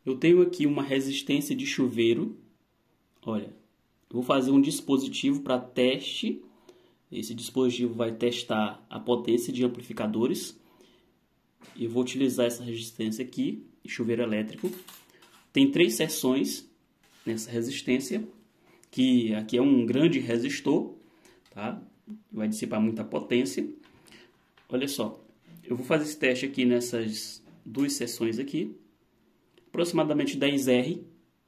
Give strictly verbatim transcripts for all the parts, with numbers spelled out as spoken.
Eu tenho aqui uma resistência de chuveiro. Olha, eu vou fazer um dispositivo para teste. Esse dispositivo vai testar a potência de amplificadores. Eu vou utilizar essa resistência aqui, chuveiro elétrico. Tem três seções nessa resistência, que aqui é um grande resistor, tá? Vai dissipar muita potência. Olha só, eu vou fazer esse teste aqui nessas duas seções aqui, aproximadamente dez R,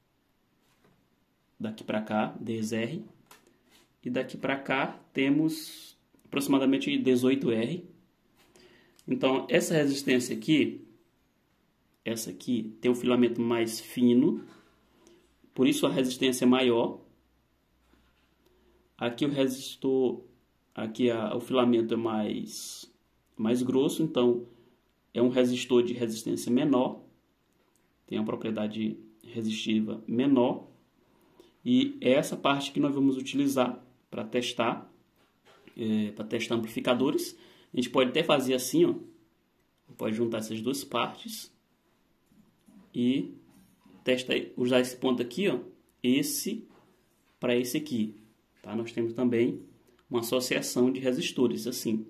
daqui para cá, dez R, e daqui para cá temos aproximadamente dezoito R. Então, essa resistência aqui, essa aqui tem um filamento mais fino, por isso a resistência é maior. Aqui o resistor, aqui a, o filamento é mais, mais grosso, então é um resistor de resistência menor, tem uma propriedade resistiva menor. E é essa parte que nós vamos utilizar para testar, é, para testar amplificadores. A gente pode até fazer assim, ó, pode juntar essas duas partes e testa, usar esse ponto aqui, ó, esse para esse aqui, tá? Nós temos também uma associação de resistores, assim.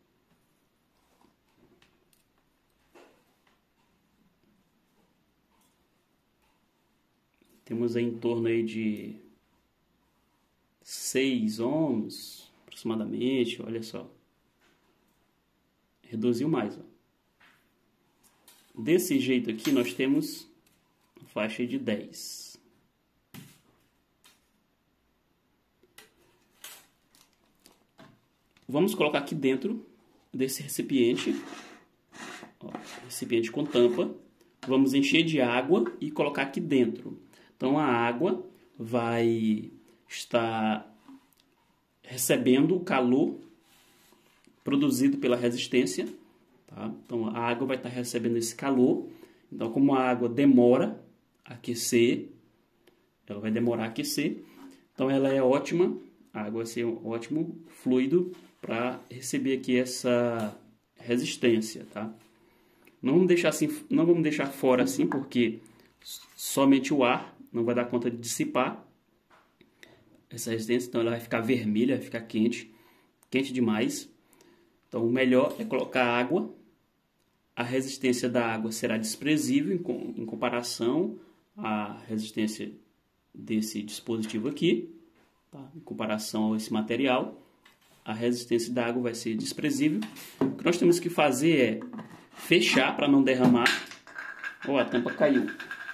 Temos aí em torno aí de seis ohms, aproximadamente, olha só. Reduziu mais, ó. Desse jeito aqui nós temos uma faixa de dez. Vamos colocar aqui dentro desse recipiente, ó, recipiente com tampa. Vamos encher de água e colocar aqui dentro. Então a água vai estar recebendo o calor produzido pela resistência, tá? Então a água vai estar recebendo esse calor. Então, como a água demora a aquecer, ela vai demorar a aquecer. Então ela é ótima, a água vai ser um ótimo fluido para receber aqui essa resistência, tá? Não vamos deixar assim, não vamos deixar fora assim, porque somente o ar não vai dar conta de dissipar essa resistência, então ela vai ficar vermelha, vai ficar quente, quente demais. Então o melhor é colocar água. A resistência da água será desprezível em, em comparação à resistência desse dispositivo aqui, tá? Em comparação a esse material, a resistência da água vai ser desprezível. O que nós temos que fazer é fechar para não derramar. Ó, a tampa caiu.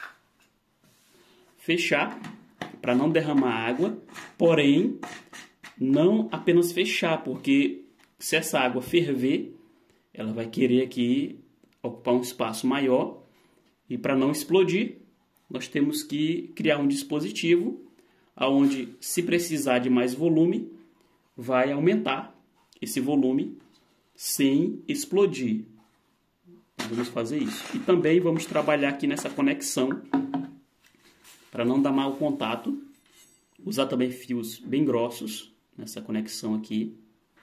Fechar para não derramar água, porém não apenas fechar, porque se essa água ferver, ela vai querer aqui ocupar um espaço maior, e para não explodir, nós temos que criar um dispositivo onde, se precisar de mais volume, vai aumentar esse volume sem explodir. Vamos fazer isso. E também vamos trabalhar aqui nessa conexão para não dar mau contato. Usar também fios bem grossos nessa conexão aqui.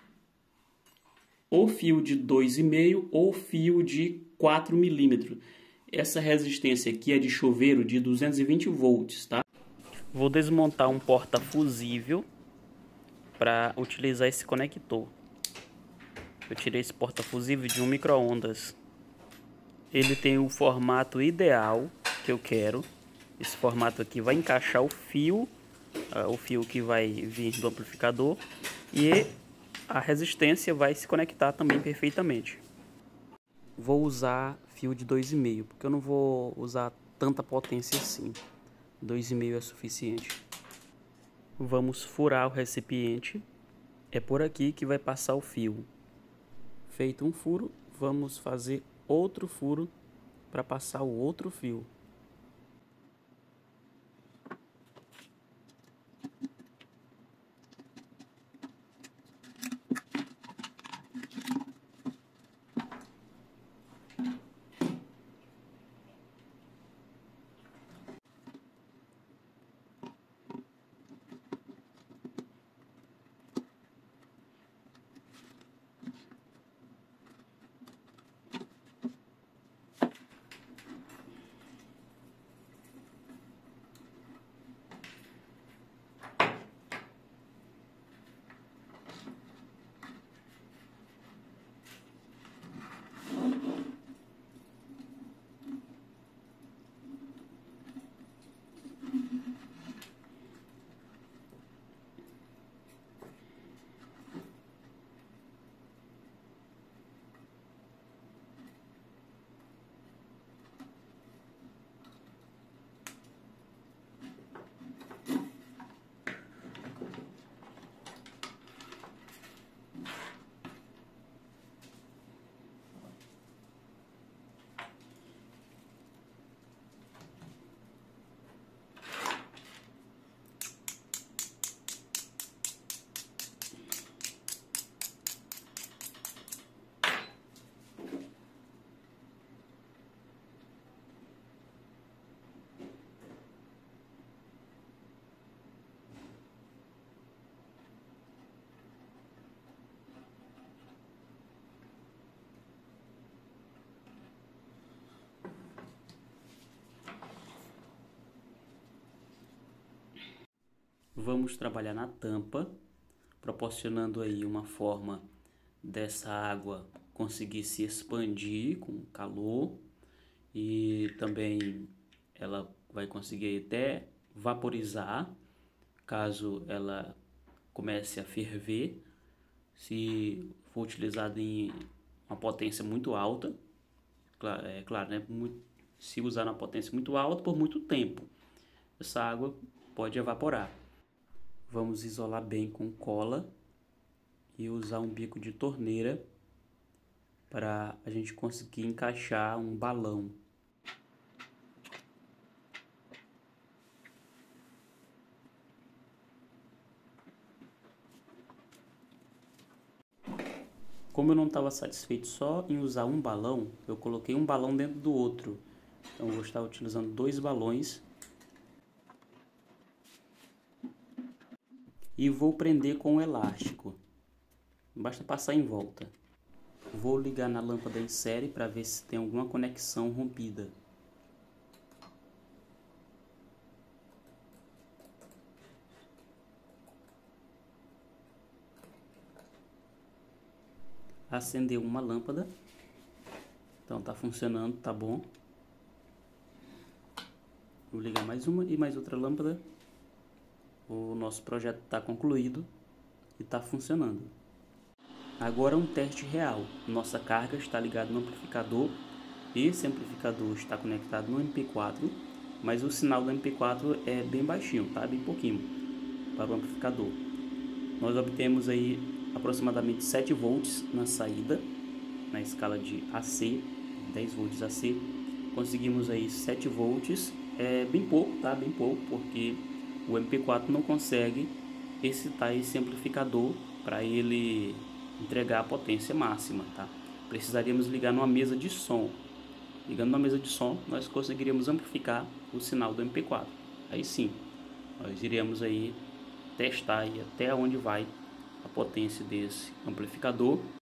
Ou fio de dois e meio ou fio de quatro milímetros. Essa resistência aqui é de chuveiro de duzentos e vinte volts, tá? Vou desmontar um porta-fusível para utilizar esse conector. Eu tirei esse porta-fusível de um micro-ondas. Ele tem o formato ideal que eu quero. Esse formato aqui vai encaixar o fio, uh, o fio que vai vir do amplificador, e a resistência vai se conectar também perfeitamente. Vou usar fio de dois e meio, porque eu não vou usar tanta potência assim. dois e meio é suficiente. Vamos furar o recipiente. É por aqui que vai passar o fio. Feito um furo, vamos fazer outro furo para passar o outro fio. Vamos trabalhar na tampa, proporcionando aí uma forma dessa água conseguir se expandir com calor e também ela vai conseguir até vaporizar caso ela comece a ferver, se for utilizado em uma potência muito alta, é claro, né? Se usar uma potência muito alta por muito tempo, essa água pode evaporar. Vamos isolar bem com cola e usar um bico de torneira para a gente conseguir encaixar um balão. Como eu não estava satisfeito só em usar um balão, eu coloquei um balão dentro do outro. Então eu vou estar utilizando dois balões e vou prender com um elástico. Basta passar em volta. Vou ligar na lâmpada em série para ver se tem alguma conexão rompida. Acendeu uma lâmpada. Então tá funcionando, tá bom. Vou ligar mais uma e mais outra lâmpada. O nosso projeto está concluído e está funcionando. Agora um teste real. Nossa carga está ligada no amplificador. Esse amplificador está conectado no M P quatro, mas o sinal do M P quatro é bem baixinho, tá? Bem pouquinho para o amplificador. Nós obtemos aí aproximadamente sete volts na saída, na escala de A C, dez volts A C. Conseguimos aí sete volts, é bem pouco, tá? Bem pouco, porque o M P quatro não consegue excitar esse amplificador para ele entregar a potência máxima, tá? Precisaríamos ligar numa mesa de som. Ligando numa mesa de som, nós conseguiríamos amplificar o sinal do M P quatro. Aí sim, nós iremos aí testar aí até onde vai a potência desse amplificador.